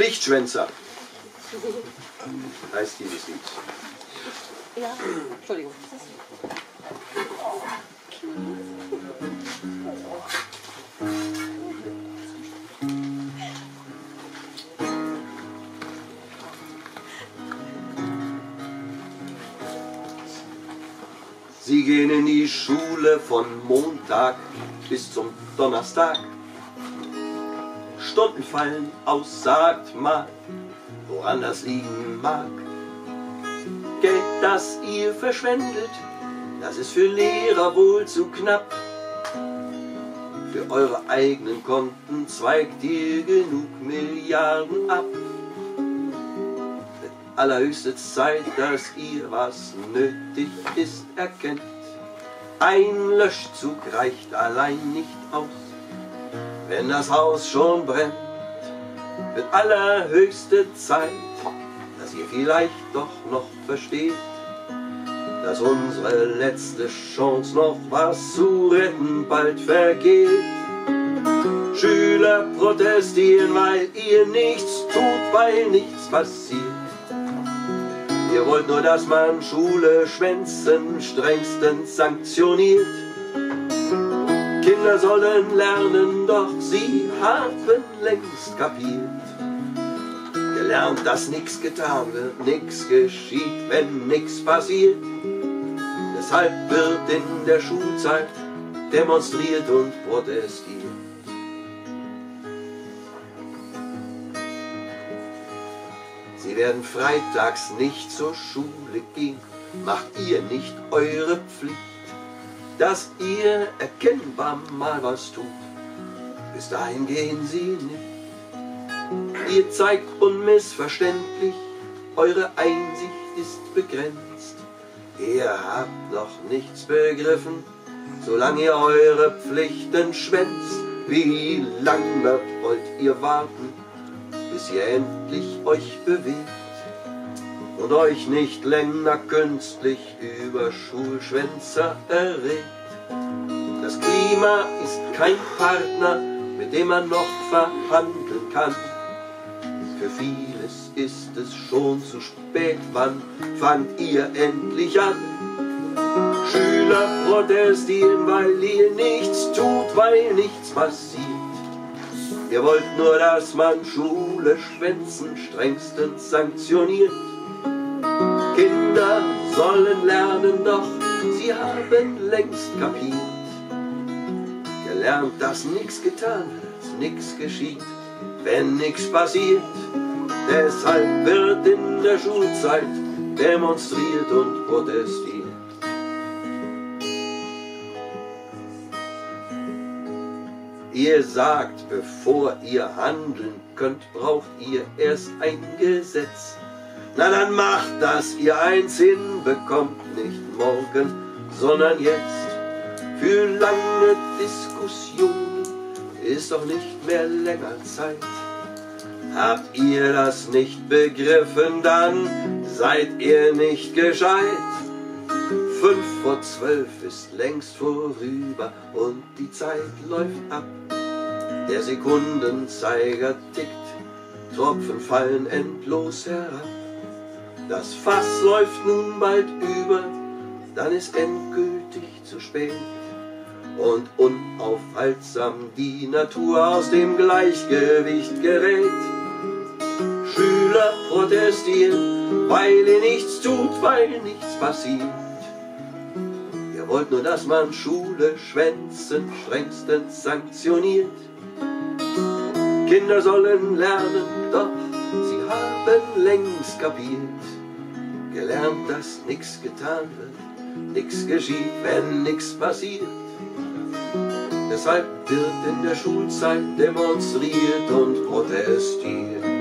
Pflichtschwänzer heißt dieses Lied. Ja, Entschuldigung. Sie gehen in die Schule von Montag bis zum Donnerstag. Stunden fallen aus, sagt mal, woran das liegen mag. Geld, das ihr verschwendet, das ist für Lehrer wohl zu knapp. Für eure eigenen Konten zweigt ihr genug Milliarden ab. Wird allerhöchste Zeit, dass ihr, was nötig ist, erkennt. Ein Löschzug reicht allein nicht aus, wenn das Haus schon brennt. Wird allerhöchste Zeit, dass ihr vielleicht doch noch versteht, dass unsere letzte Chance, noch was zu retten, bald vergeht. Schüler protestieren, weil ihr nichts tut, weil nichts passiert. Ihr wollt nur, dass man Schule schwänzen strengstens sanktioniert. Kinder sollen lernen, doch sie haben längst kapiert. Gelernt, dass nichts getan wird, nichts geschieht, wenn nichts passiert. Deshalb wird in der Schulzeit demonstriert und protestiert. Sie werden freitags nicht zur Schule gehen, macht ihr nicht eure Pflicht, dass ihr erkennbar mal was tut. Bis dahin gehen sie nicht. Ihr zeigt unmissverständlich, eure Einsicht ist begrenzt. Ihr habt noch nichts begriffen, solange ihr eure Pflichten schwänzt. Wie lange wollt ihr warten, bis ihr endlich euch bewegt und euch nicht länger künstlich über Schulschwänzer erregt? Das Klima ist kein Partner, mit dem man noch verhandeln kann. Für vieles ist es schon zu spät, wann fangt ihr endlich an? Schüler protestieren, weil ihr nichts tut, weil nichts passiert. Ihr wollt nur, dass man Schule schwänzen strengstens sanktioniert. Kinder sollen lernen, doch sie haben längst kapiert. Gelernt, dass nichts getan wird, nichts geschieht, wenn nichts passiert. Deshalb wird in der Schulzeit demonstriert und protestiert. Ihr sagt, bevor ihr handeln könnt, braucht ihr erst ein Gesetz. Na dann macht, dass ihr eins hinbekommt, nicht morgen, sondern jetzt. Für lange Diskussionen ist doch nicht mehr länger Zeit. Habt ihr das nicht begriffen, dann seid ihr nicht gescheit. 11:55 ist längst vorüber und die Zeit läuft ab. Der Sekundenzeiger tickt, Tropfen fallen endlos herab. Das Fass läuft nun bald über, dann ist endgültig zu spät und unaufhaltsam die Natur aus dem Gleichgewicht gerät. Schüler protestieren, weil ihr nichts tut, weil nichts passiert. Ihr wollt nur, dass man Schule schwänzen strengstens sanktioniert. Kinder sollen lernen, doch sie haben längst kapiert. Gelernt, dass nichts getan wird, nichts geschieht, wenn nichts passiert. Deshalb wird in der Schulzeit demonstriert und protestiert.